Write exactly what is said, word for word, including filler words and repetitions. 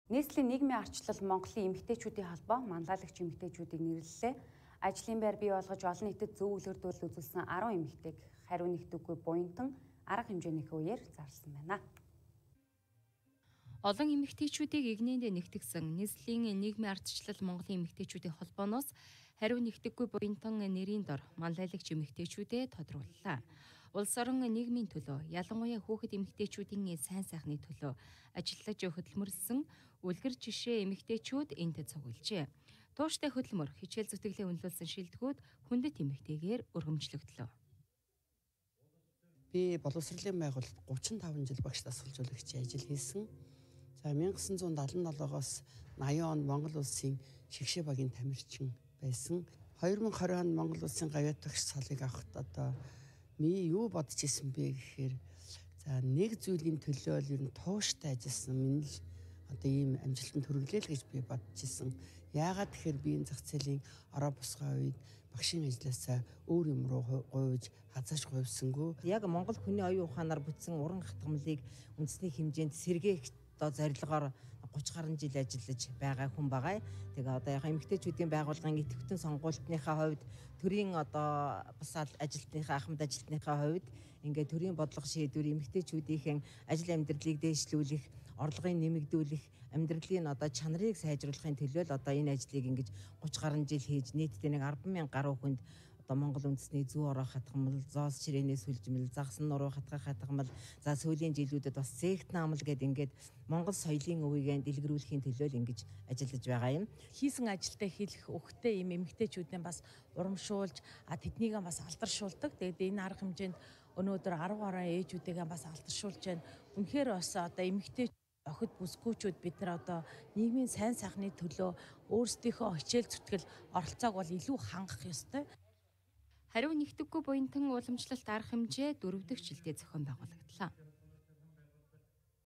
Нийслэлийн нийгмийн арчлал Монголын эмэгтэйчүүдийн холбоо манлайлагч эмэгтэйчүүдийг нэрлэлээ. Ажлын байр бий болгож олон нийтэд зөв үлгэрдүүл үзүүлсэн арван эмэгтэйг хариу нэгтгэвгүй буянтан арга хэмжээнийхээ үеэр зарласан байна. Олон эмэгтэйчүүдийг игнэнд нэгтгэсэн нийслэлийн нийгмийн ардчлал Монголын эмэгтэйчүүдийн холбооноос хариу нэгтгэвгүй буянтан нэрийн дор манлайлагч эмэгтэйчүүдэд тодрууллаа. Улс орон нийгмийн төлөө, ялангуяа хүүхэд эмэгтэйчүүдийн сайн сайхны төлөө ажиллаж хөдөлмөрлсөн үлгэр жишээ эмэгтэйчүүд энд цуглжээ. Тууштай хөдөлмөр, хичээл зүтгэлээ үнэлүүлсэн шилдэгүүд хүндэт эмэгтэйгээр өргөмжлөгдлөө. Би боловсролын байгууллагт гучин таван жил багш дасгалжуулагчийн ажил хийсэн. За 천구 седемдесятоос наян он Монгол улсын шигшээ багийн тамирчин байсан. две тысячи двадцать онд Монгол улсын гавьяатагч салыг авахд одоо ми юу бодож исэн бэ гэхээр за нэг зүйлийн төлөө л ер нь тууштай ажилласан минь л одоо ийм амжилтанд хүргэлээ л гэж би бодож исэн. Яагаад тэгэхээр би энэ зах зээлийн ороо босгоо үед багшийн ажилласаа өөр юм руу гуйж хазааш гуйсангүй. Яг Монгол хүний оюун ухаанаар бүтсэн уран хатгамлыг үндэсний хэмжээнд сэргээх одоо зорилгоор гучин гаруй жил ажиллаж байгаа хүн байгаа. Тэгээ одоо яг эмэгтэйчүүдийн байгууллагын идэвхтэн сонгуультныхаа хувьд төрийн одоо бас ажилтныхаа ахмад ажилтныхаа хувьд ингээд төрийн бодлого шийдвэр эмэгтэйчүүдийн ажил амьдралыг дээшлүүлэх, орлогын нэмэгдүүлэх, амьдралын одоо чанарыг сайжруулахын төлөө л одоо энэ ажлыг ингэж гучин гаруй жил хийж нийтдээ нэг арван мянган гаруй хүнд Монгол үндэсний зүү ороо хатгамал, зоос чирээнээ сүлжмэл, загсан нуруу хатгах хатгамал, за сүүлийн жилүүдэд бас зээгт наамал гэдэг ингээд Монгол соёлын өвөгийг дэлгэрүүлэхийн төлөө л ингэж ажиллаж байгаа юм. Хийсэн ажилдаа хэлэх өгтөө юм эмэгтэйчүүдийн бас урамшуулж, а тэднийг бас алдаршуулдаг. Тэгээд энэ арга хэмжээнд өнөөдөр арав гаруй ээжүүдээ бас алдаршуулж байна. Үнэхээр бас одоо эмэгтэй охид бүсгүүчүүд бид нар одоо нийгмийн сайн сайхны төлөө өөрсдийнхөө хичээл зүтгэл оролцоог бол илүү хангах ёстой. Хариу нэгтгэвгүй буянтан уламжлалт арга хэмжээ дөрөв дэх жилдээ зохион байгуулагдлаа.